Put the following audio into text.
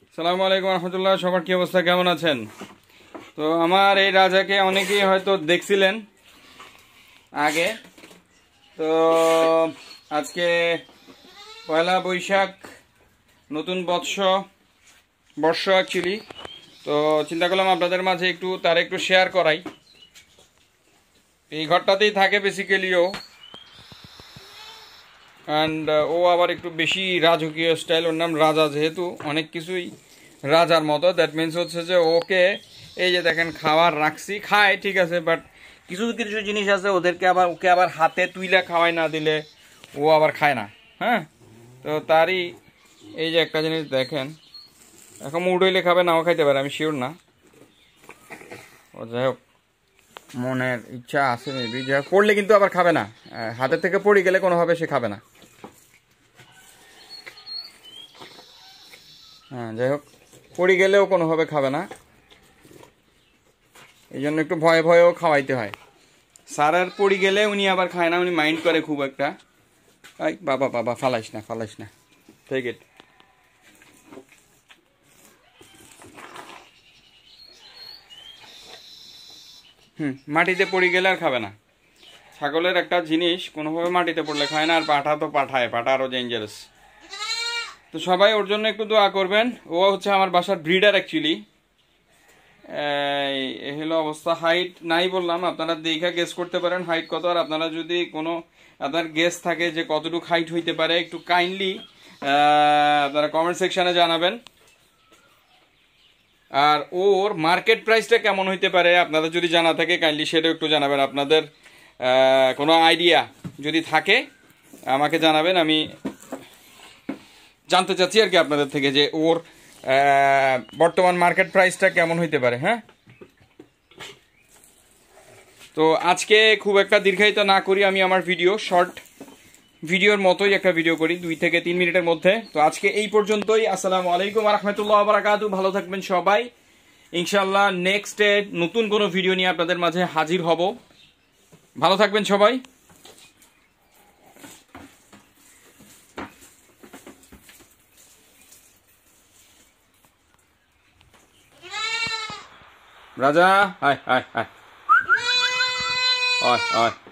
আসসালামু আলাইকুম রহমতুল্লাহ। সবার কি অবস্থা, কেমন আছেন? তো আমার এই রাজাকে অনেকেই হয়তো দেখছিলেন আগে। তো আজকে পয়লা বৈশাখ, নতুন বর্ষ অ্যাকচুয়ালি। তো চিন্তা করলাম আপনাদের মাঝে তার একটু শেয়ার করাই। এই ঘরটাতেই থাকে বেসিক্যালিও, অ্যান্ড ও আবার একটু বেশি রাজকীয় স্টাইল। ওর নাম রাজা, যেহেতু অনেক কিছুই রাজার মতো। দ্যাট মিনস হচ্ছে যে ওকে এই যে দেখেন খাবার রাখছি, খায় ঠিক আছে, বাট কিছু কিছু জিনিস আছে ওকে আবার হাতে তুইলা খাওয়াই না দিলে ও আবার খায় না। হ্যাঁ, তো তারই এই যে একটা জিনিস দেখেন, এখন মুড হইলে খাবে, নাও খাইতে পারে, আমি শিওর না। ও যাই হোক, মনের ইচ্ছা আছে মেবি, যাই হোক পড়লে কিন্তু আবার খাবে না। হাতের থেকে পড়ে গেলে কোনোভাবে সে খাবে না। হ্যাঁ, যাই হোক, পড়ে গেলেও কোনোভাবে খাবে না, এই জন্য একটু ভয়ে ভয়েও খাওয়াইতে হয়। স্যারের পড়ে গেলে উনি আবার খায় না, উনি মাইন্ড করে খুব একটা। আই বাবা বাবা, ফালাইস না, টেক ইট। মাটিতে পড়ে গেলে আর খাবে না। ছাগলের একটা জিনিস কোনোভাবে মাটিতে পড়লে খায় না, আর পাঠা তো পাঠা আরও ডেঞ্জারাস। তো সবাই ওর জন্য একটু দোয়া করবেন। ও হচ্ছে আমার বাসার ব্রিডার অ্যাকচুয়ালি। এই হলো অবস্থা। হাইট নাই বললাম, আপনারা দেখে গেস করতে পারেন হাইট কত। আর আপনারা যদি কোনো আপনার গেস থাকে যে কতটুকু হাইট হইতে পারে, একটু কাইন্ডলি আপনারা কমেন্ট সেকশনে জানাবেন। আর ওর মার্কেট প্রাইসটা কেমন হইতে পারে আপনাদের যদি জানা থাকে, কাইন্ডলি সেটাও একটু জানাবেন। আপনাদের কোনো আইডিয়া যদি থাকে আমাকে জানাবেন, আমি জানতে চাচ্ছি আর কি আপনাদের থেকে যে ওর বর্তমান মার্কেট প্রাইসটা কেমন হইতে পারে। হ্যাঁ, তো আজকে খুব একটা দীর্ঘায়িত না করি, আমি আমার শর্ট ভিডিওর মতোই একটা ভিডিও করি 2 থেকে 3 মিনিটের মধ্যে। তো আজকে এই পর্যন্তই। আসসালামু আলাইকুম ওয়া রাহমাতুল্লাহি ওয়া বারাকাতুহু। ভালো থাকবেন সবাই। ইনশাআল্লাহ নেক্সটে নতুন কোনো ভিডিও নিয়ে আপনাদের মাঝে হাজির হব। ভালো থাকবেন সবাই। রাজা, হায় হায় হায়, হয় হয়।